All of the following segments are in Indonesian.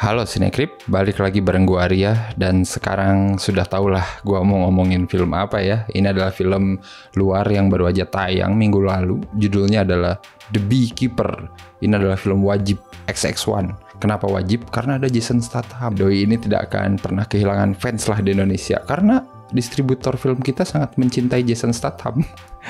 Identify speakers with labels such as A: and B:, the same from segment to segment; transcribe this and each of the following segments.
A: Halo Sinekrip, balik lagi bareng gua Arya. Dan sekarang sudah tahulah gua mau ngomongin film apa ya. Ini adalah film luar yang baru aja tayang minggu lalu. Judulnya adalah The Beekeeper. Ini adalah film wajib XX1. Kenapa wajib? Karena ada Jason Statham. Doi ini tidak akan pernah kehilangan fans lah di Indonesia, karena distributor film kita sangat mencintai Jason Statham.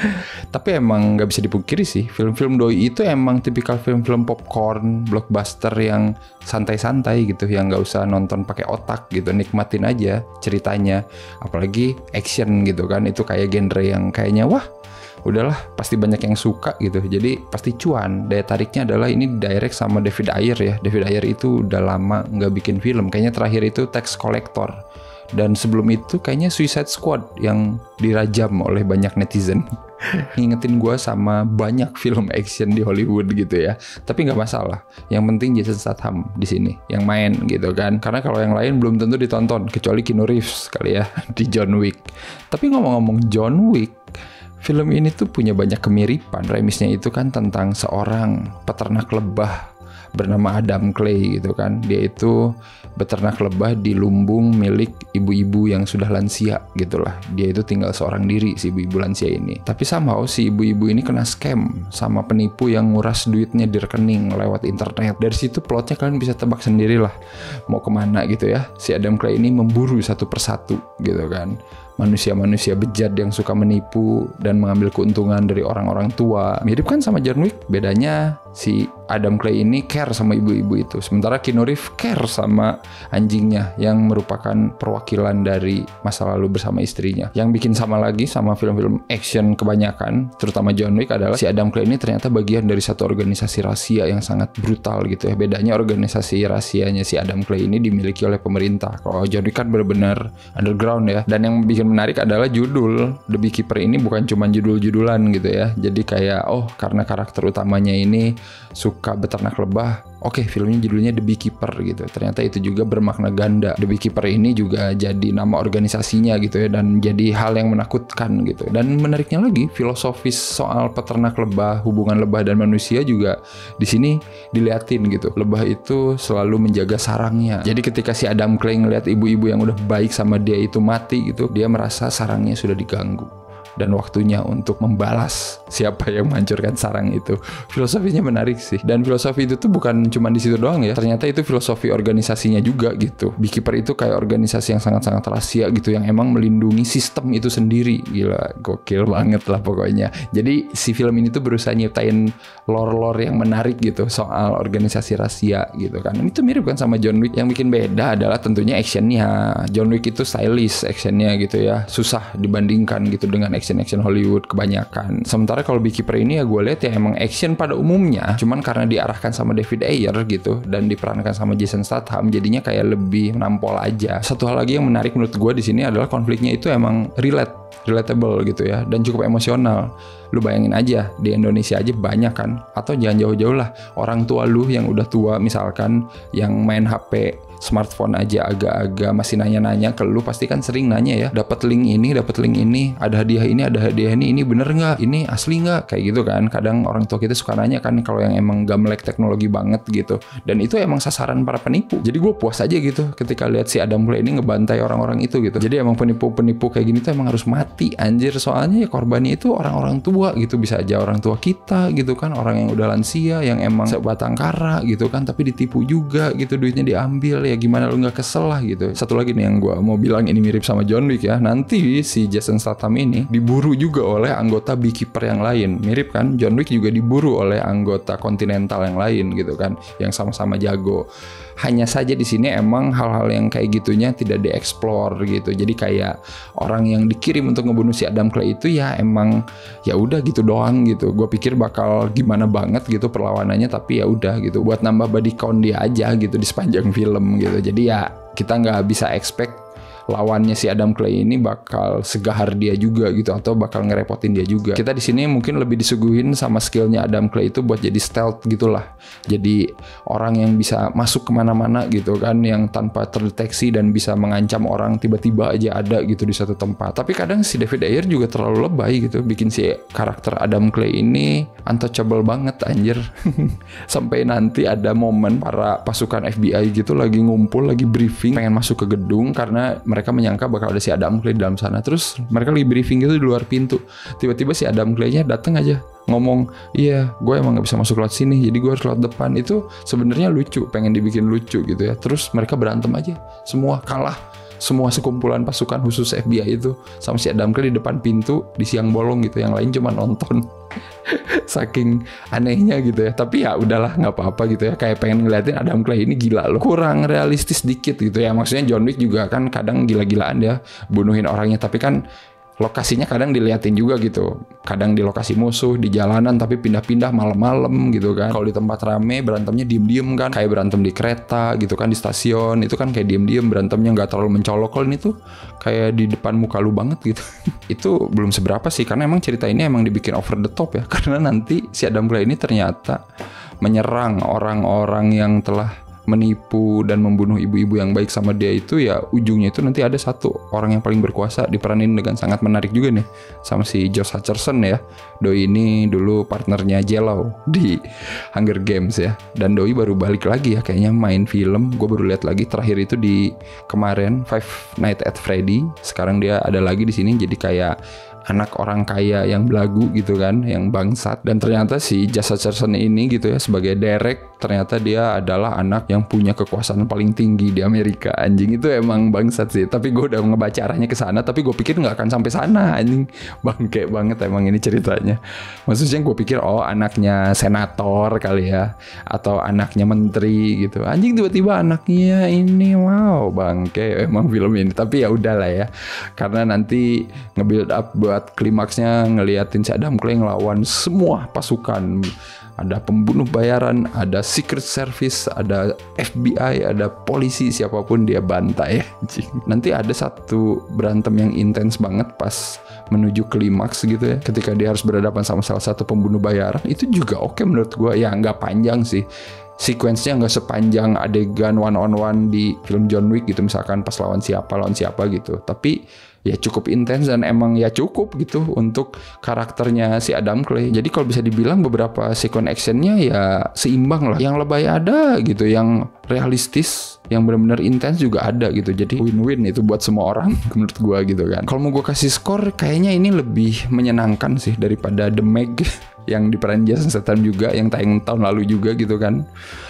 A: Tapi emang nggak bisa dipungkiri sih, film-film doi itu emang tipikal film-film popcorn, blockbuster yang santai-santai gitu, yang nggak usah nonton pakai otak gitu, nikmatin aja ceritanya. Apalagi action gitu kan, itu kayak genre yang kayaknya wah udahlah pasti banyak yang suka gitu, jadi pasti cuan. Daya tariknya adalah ini direct sama David Ayer ya. David Ayer itu udah lama nggak bikin film, kayaknya terakhir itu Tax Collector. Dan sebelum itu kayaknya Suicide Squad yang dirajam oleh banyak netizen. Ngingetin gue sama banyak film action di Hollywood gitu ya. Tapi nggak masalah. Yang penting Jason Statham di sini yang main gitu kan. Karena kalau yang lain belum tentu ditonton, kecuali Keanu Reeves kali ya di John Wick. Tapi ngomong-ngomong John Wick, film ini tuh punya banyak kemiripan. Premisnya itu kan tentang seorang peternak lebah bernama Adam Clay gitu kan. Dia itu beternak lebah di lumbung milik ibu-ibu yang sudah lansia gitulah. Dia itu tinggal seorang diri si ibu-ibu lansia ini. Tapi somehow si ibu-ibu ini kena scam sama penipu yang nguras duitnya di rekening lewat internet. Dari situ plotnya kalian bisa tebak sendirilah mau kemana gitu ya. Si Adam Clay ini memburu satu persatu gitu kan manusia-manusia bejat yang suka menipu dan mengambil keuntungan dari orang-orang tua. Mirip kan sama John Wick, bedanya si Adam Clay ini care sama ibu-ibu itu, sementara Keanu Reeves care sama anjingnya yang merupakan perwakilan dari masa lalu bersama istrinya. Yang bikin sama lagi sama film-film action kebanyakan, terutama John Wick, adalah si Adam Clay ini ternyata bagian dari satu organisasi rahasia yang sangat brutal gitu ya. Bedanya organisasi rahasianya si Adam Clay ini dimiliki oleh pemerintah. Kalau John Wick kan benar-benar underground ya. Dan yang bikin menarik adalah judul The Beekeeper ini bukan cuma judul-judulan gitu ya. Jadi kayak karena karakter utamanya ini suka beternak lebah, oke, filmnya judulnya The Beekeeper gitu. Ternyata itu juga bermakna ganda. The Beekeeper ini juga jadi nama organisasinya gitu ya, dan jadi hal yang menakutkan gitu. Dan menariknya lagi, filosofis soal peternak lebah, hubungan lebah dan manusia juga di sini diliatin gitu. Lebah itu selalu menjaga sarangnya. Jadi ketika si Adam Clay ngeliat ibu-ibu yang udah baik sama dia itu mati gitu, dia merasa sarangnya sudah diganggu dan waktunya untuk membalas siapa yang menghancurkan sarang itu. Filosofinya menarik sih. Dan filosofi itu tuh bukan cuma di situ doang ya. Ternyata itu filosofi organisasinya juga gitu. Beekeeper itu kayak organisasi yang sangat-sangat rahasia gitu, yang emang melindungi sistem itu sendiri. Gila, gokil banget lah pokoknya. Jadi si film ini tuh berusaha nyiptain lore-lore yang menarik gitu soal organisasi rahasia gitu kan. Ini tuh mirip kan sama John Wick. Yang bikin beda adalah tentunya actionnya. John Wick itu stylish actionnya gitu ya, susah dibandingkan gitu dengan action Hollywood kebanyakan. Sementara kalau Beekeeper ini ya gue lihat ya emang action pada umumnya, cuman karena diarahkan sama David Ayer gitu dan diperankan sama Jason Statham, jadinya kayak lebih nampol aja. Satu hal lagi yang menarik menurut gue di sini adalah konfliknya itu emang relatable gitu ya, dan cukup emosional. Lu bayangin aja di Indonesia aja banyak kan, atau jangan jauh-jauh lah, orang tua lu yang udah tua misalkan, yang main HP smartphone aja agak-agak masih nanya-nanya ke lu, pasti kan sering nanya ya, dapat link ini, ada hadiah ini bener nggak, ini asli nggak, kayak gitu kan. Kadang orang tua kita suka nanya kan kalau yang emang gak melek teknologi banget gitu, dan itu emang sasaran para penipu. Jadi gue puas aja gitu ketika lihat si Adam Clay ini ngebantai orang-orang itu gitu. Jadi emang penipu-penipu kayak gini tuh emang harus mati anjir, soalnya ya korbannya itu orang-orang tua gitu, bisa aja orang tua kita gitu kan, orang yang udah lansia yang emang sebatang kara gitu kan, tapi ditipu juga gitu, duitnya diambil. Ya gimana lu gak kesel lah gitu. Satu lagi nih yang gue mau bilang, ini mirip sama John Wick ya, nanti si Jason Statham ini diburu juga oleh anggota Beekeeper yang lain. Mirip kan, John Wick juga diburu oleh anggota Continental yang lain gitu kan, yang sama-sama jago. Hanya saja di sini emang hal-hal yang kayak gitunya tidak dieksplor gitu. Jadi kayak orang yang dikirim untuk ngebunuh si Adam Clay itu ya emang ya udah gitu doang gitu. Gue pikir bakal gimana banget gitu perlawanannya, tapi ya udah gitu buat nambah body count dia aja gitu di sepanjang film gitu. Jadi ya kita nggak bisa expect lawannya si Adam Clay ini bakal segahar dia juga gitu, atau bakal ngerepotin dia juga. Kita di sini mungkin lebih disuguhin sama skillnya Adam Clay itu buat jadi stealth gitulah, jadi orang yang bisa masuk kemana-mana gitu kan, yang tanpa terdeteksi dan bisa mengancam orang tiba-tiba aja ada gitu di satu tempat. Tapi kadang si David Ayer juga terlalu lebay gitu, bikin si karakter Adam Clay ini untouchable banget anjir. Sampai nanti ada momen para pasukan FBI gitu lagi ngumpul, lagi briefing, pengen masuk ke gedung karena mereka menyangka bakal ada si Adam Clay di dalam sana. Terus mereka lagi briefing gitu di luar pintu, tiba-tiba si Adam Clay-nya datang aja ngomong, iya gue emang gak bisa masuk lewat sini, jadi gue harus lewat depan. Itu sebenarnya lucu, pengen dibikin lucu gitu ya. Terus mereka berantem aja, semua kalah, semua sekumpulan pasukan khusus FBI itu sama si Adam Clay di depan pintu di siang bolong gitu, yang lain cuma nonton. Saking anehnya gitu ya. Tapi ya udahlah, nggak apa-apa gitu ya, kayak pengen ngeliatin Adam Clay ini gila loh. Kurang realistis dikit gitu ya. Maksudnya John Wick juga kan kadang gila-gilaan dia bunuhin orangnya, tapi kan lokasinya kadang diliatin juga gitu. Kadang di lokasi musuh, di jalanan, tapi pindah-pindah malam-malam gitu kan. Kalau di tempat rame berantemnya diem-diem kan, kayak berantem di kereta gitu kan, di stasiun itu kan kayak diem-diem berantemnya, nggak terlalu mencolok. Kalau ini tuh kayak di depan muka lu banget gitu. Itu belum seberapa sih, karena emang cerita ini emang dibikin over the top ya. Karena nanti si Adam Clay ini ternyata menyerang orang-orang yang telah menipu dan membunuh ibu-ibu yang baik sama dia itu, ya ujungnya itu nanti ada satu orang yang paling berkuasa diperanin dengan sangat menarik juga nih sama si Josh Hutcherson ya. Doi ini dulu partnernya J-Lo di Hunger Games ya, dan Doi baru balik lagi ya kayaknya main film. Gue baru lihat lagi terakhir itu di kemarin Five Nights at Freddy. Sekarang dia ada lagi di sini jadi kayak anak orang kaya yang belagu gitu kan, yang bangsat. Dan ternyata si Josh Hutcherson ini gitu ya sebagai Derek, ternyata dia adalah anak yang punya kekuasaan paling tinggi di Amerika. Anjing, itu emang bangsat sih. Tapi gue udah ngebaca arahnya ke sana, tapi gue pikir nggak akan sampai sana. Anjing, bangke banget emang ini ceritanya. Maksudnya gue pikir oh anaknya senator kali ya, atau anaknya menteri gitu. Anjing, tiba-tiba anaknya ini, wow, bangke emang film ini. Tapi ya udahlah ya, karena nanti nge-build up buat klimaksnya ngeliatin si Adam Clay ngelawan semua pasukan. Ada pembunuh bayaran, ada Secret Service, ada FBI, ada polisi, siapapun dia bantai. Nanti ada satu berantem yang intens banget pas menuju klimaks gitu ya, ketika dia harus berhadapan sama salah satu pembunuh bayaran. Itu juga oke menurut gue. Ya nggak panjang sih, sequence-nya nggak sepanjang adegan one on one di film John Wick gitu, misalkan pas lawan siapa gitu. Tapi ya cukup intens dan emang ya cukup gitu untuk karakternya si Adam Clay. Jadi kalau bisa dibilang beberapa sequence actionnya ya seimbang lah. Yang lebay ada gitu, yang realistis, yang benar-benar intens juga ada gitu. Jadi win-win itu buat semua orang menurut gua gitu kan. Kalau mau gua kasih skor, kayaknya ini lebih menyenangkan sih daripada The Meg yang diperanin Jason Statham juga, yang tayang tahun lalu juga gitu kan.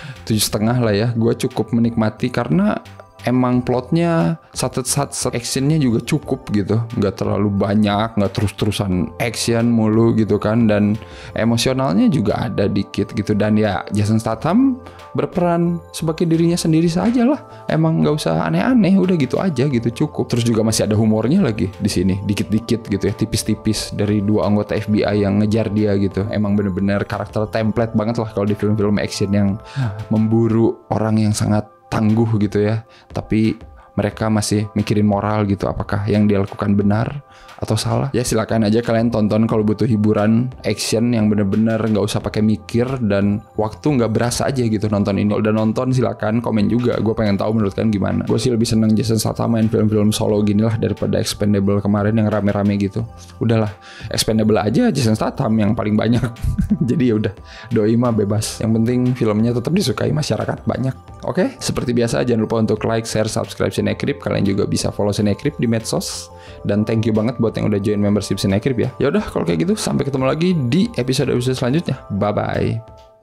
A: 7,5 lah ya. Gua cukup menikmati karena emang plotnya satu actionnya juga cukup gitu, nggak terlalu banyak, nggak terus-terusan action mulu gitu kan, dan emosionalnya juga ada dikit gitu. Dan ya Jason Statham berperan sebagai dirinya sendiri saja lah, emang nggak usah aneh-aneh, udah gitu aja gitu cukup. Terus juga masih ada humornya lagi di sini, dikit-dikit gitu ya, tipis-tipis dari dua anggota FBI yang ngejar dia gitu. Emang bener-bener karakter template banget lah kalau di film-film action yang memburu orang yang sangat tangguh gitu ya, tapi mereka masih mikirin moral gitu, apakah yang dia lakukan benar atau salah. Ya silakan aja kalian tonton kalau butuh hiburan action yang bener-bener nggak usah pakai mikir dan waktu nggak berasa aja gitu nonton ini. Kalau udah nonton silakan komen juga, gue pengen tahu menurut kalian gimana. Gue sih lebih seneng Jason Statham main film-film solo gini lah daripada Expendable kemarin yang rame-rame gitu. Udahlah, Expendable aja Jason Statham yang paling banyak. Jadi ya udah, doi mah bebas, yang penting filmnya tetap disukai masyarakat banyak. Oke, seperti biasa jangan lupa untuk like, share, subscribe Cinecrip. Kalian juga bisa follow Cinecrip di medsos. Dan thank you banget buat yang udah join membership Cinecrip ya. Ya udah kalau kayak gitu, sampai ketemu lagi di episode-episode selanjutnya. Bye bye.